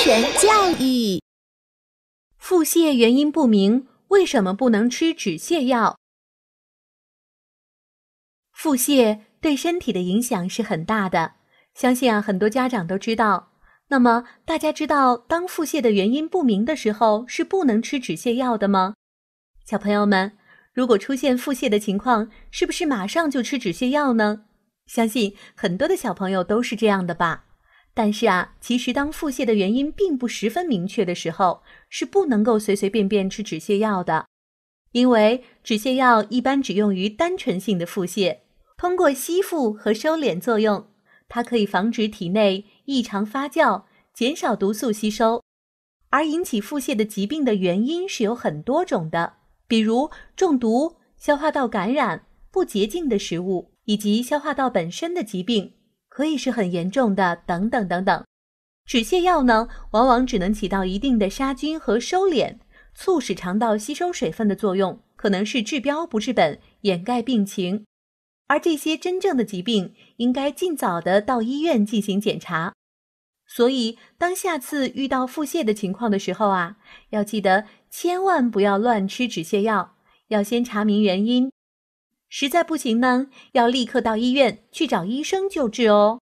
全教育。 腹泻原因不明，为什么不能吃止泻药？腹泻对身体的影响是很大的，相信很多家长都知道。那么大家知道当腹泻的原因不明的时候是不能吃止泻药的吗？小朋友们，如果出现腹泻的情况，是不是马上就吃止泻药呢？相信很多的小朋友都是这样的吧。但是其实当腹泻的原因并不十分明确的时候，是不能够随随便便吃止泻药的。因为止泻药一般只用于单纯性的腹泻，通过吸附和收敛作用，它可以防止体内异常发酵，减少毒素吸收。而引起腹泻的疾病的原因是有很多种的，比如中毒、消化道感染、不洁净的食物，以及消化道本身的疾病，可以是很严重的，等等等等。止泻药呢，往往只能起到一定的杀菌和收敛，促使肠道吸收水分的作用，可能是治标不治本，掩盖病情。而这些真正的疾病，应该尽早的到医院进行检查。所以，当下次遇到腹泻的情况的时候要记得千万不要乱吃止泻药，要先查明原因。实在不行呢，要立刻到医院去找医生救治哦。